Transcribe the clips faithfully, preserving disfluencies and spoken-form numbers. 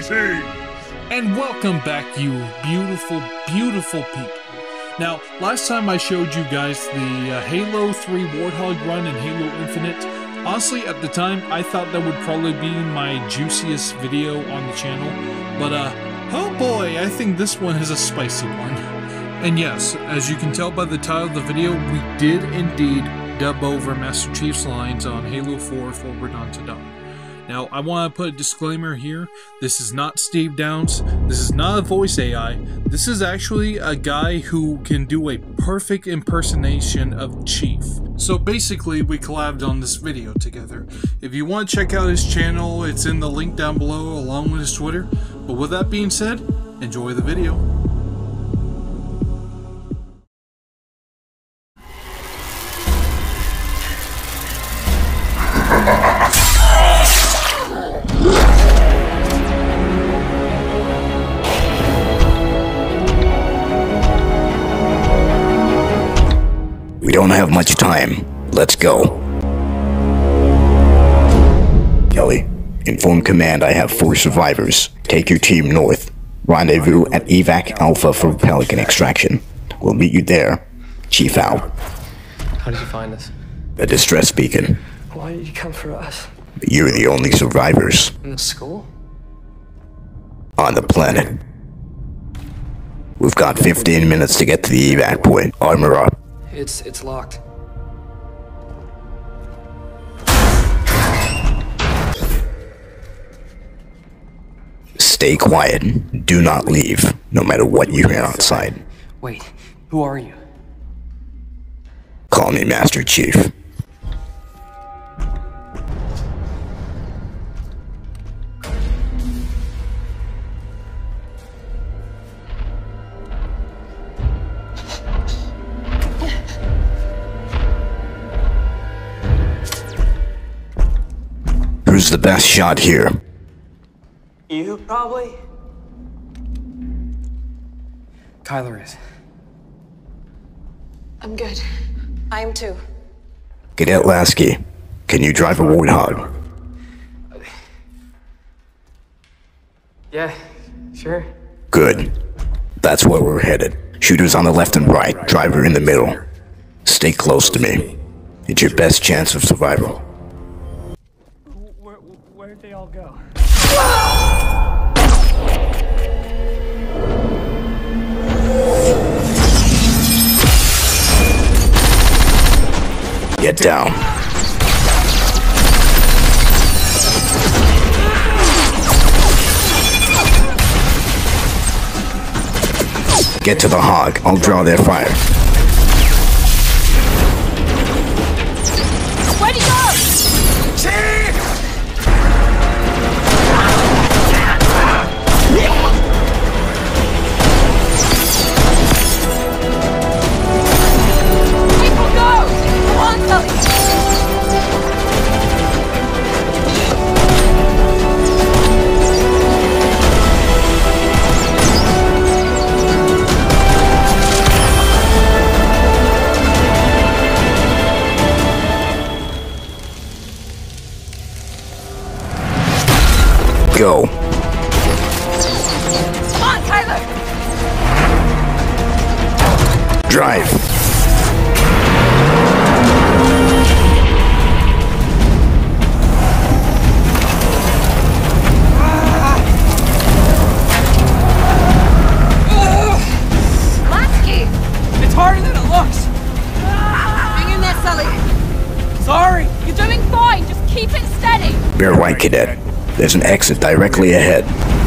machine! And welcome back, you beautiful, beautiful people. Now, last time I showed you guys the uh, Halo three Warthog run and Halo Infinite. Honestly, at the time, I thought that would probably be my juiciest video on the channel. But, uh, oh boy, I think this one is a spicy one. And yes, as you can tell by the title of the video, we did indeed dub over Master Chief's lines on Halo four Forward Unto Dawn. Now, I want to put a disclaimer here. This is not Steve Downes. This is not a voice A I. This is actually a guy who can do a perfect impersonation of Chief. So basically, we collabed on this video together. If you want to check out his channel, it's in the link down below along with his Twitter. But with that being said, enjoy the video. We don't have much time. Let's go. Kelly, inform command I have four survivors. Take your team north. Rendezvous at Evac Alpha for Pelican extraction. We'll meet you there. Chief out. How did you find us? A distress beacon. Why did you come for us? You're the only survivors. In the school? On the planet. We've got fifteen minutes to get to the evac point. Armor up. It's it's locked. Stay quiet. Do not leave, no matter what you hear outside. Wait, who are you? Call me Master Chief. Who's the best shot here? You, probably? Kyler is. I'm good. I am too. Cadet Lasky, can you drive a Warthog? Yeah, sure. Good. That's where we're headed. Shooters on the left and right, driver in the middle. Stay close to me. It's your best chance of survival. Where, where'd they all go? Get down. Get to the hog. I'll draw their fire. Where'd he go? People go! Come on, Sully! Go. Come on, Kyler! Drive. Lasky! It's harder than it looks! Hang in there, Sully! Sorry! You're doing fine, just keep it steady! Bear right, Cadet. There's an exit directly ahead.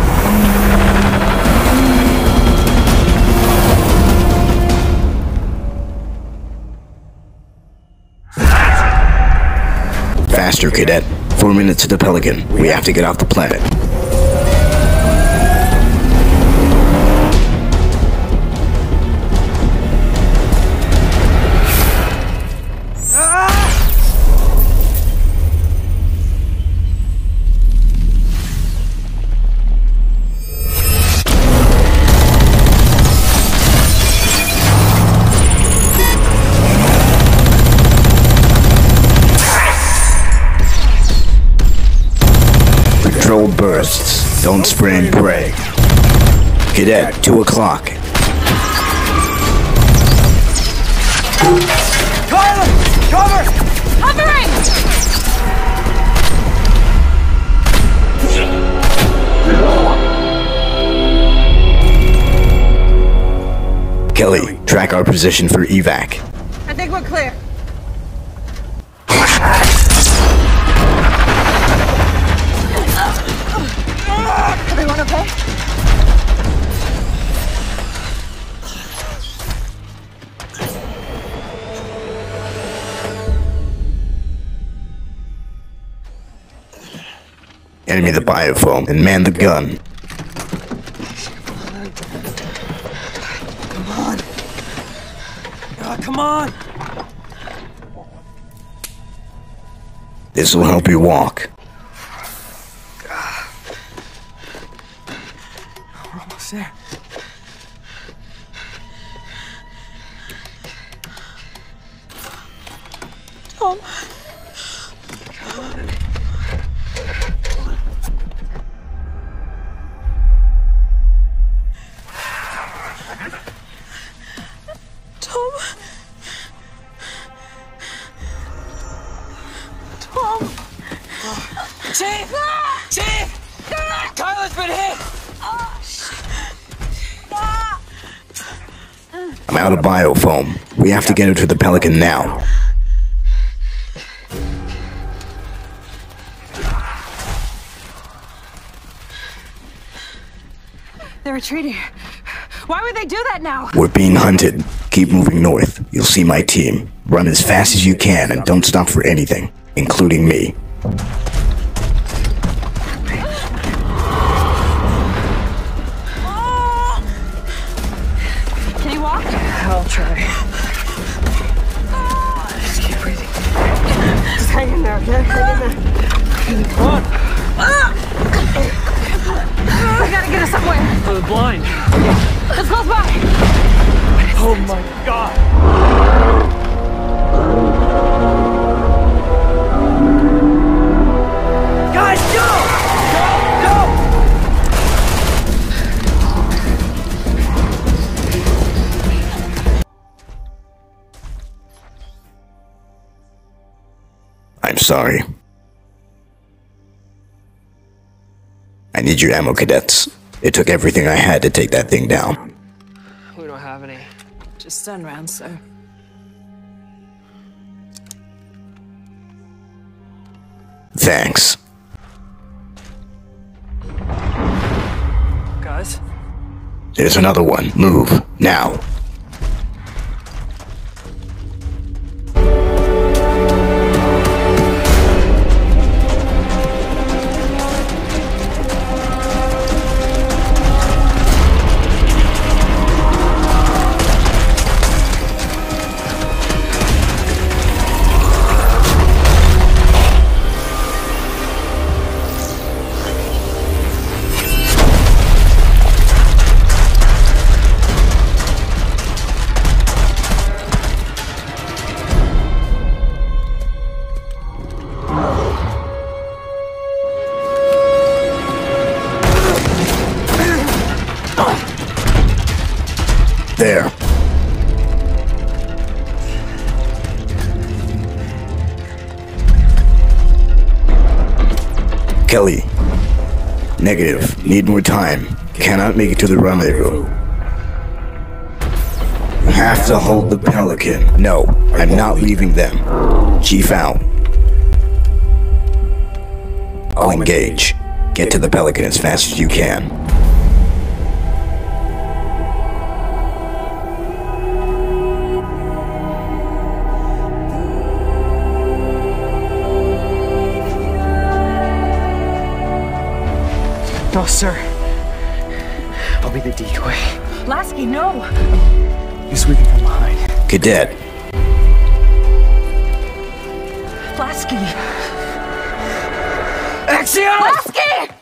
Faster, Cadet. Four minutes to the Pelican. We have to get off the planet. Controlled berth. Don't spray and pray. Cadet, two o'clock. Kyler! Cover! Covering! Kelly, track our position for evac. I think we're clear. Everyone okay? Enemy the biofoam and man the gun. Come on. Oh, come on. This will help you walk. We're almost there. Tom. Tom. Tom. Chief! Chief! Kyler's been hit! I'm out of biofoam. We have to get her to the Pelican now. They're retreating. Why would they do that now? We're being hunted. Keep moving north. You'll see my team. Run as fast as you can and don't stop for anything, including me. Can you walk? I'll try. Just keep breathing. Just hang in there, okay? Hang in there. Come on. We gotta get us somewhere. For the blind. Let's close by. Oh my god! Guys, go! Go! Go! I'm sorry. I need your ammo, cadets. It took everything I had to take that thing down. We don't have any. Just turn around, sir. Thanks. Guys? There's another one. Move. Now. There. Kelly. Negative. Need more time. Cannot make it to the rendezvous. Have to hold the Pelican. No, I'm not leaving them. Chief out. I'll engage. Get to the Pelican as fast as you can. No, sir. I'll be the decoy. Lasky, no! You sweep from behind. Cadet. Lasky! Axiom! Lasky!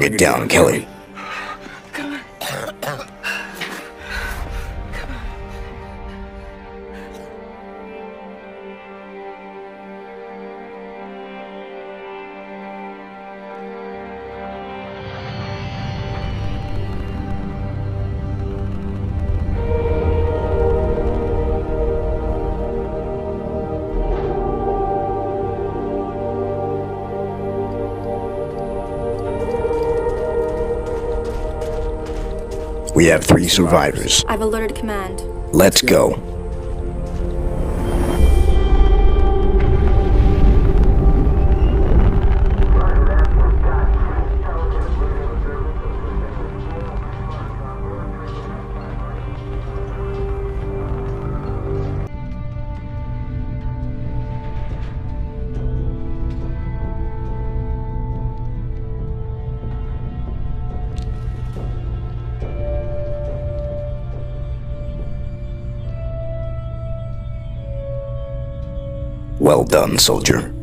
Get down, Kelly. We have three survivors. I've alerted command. Let's go. Well done, soldier.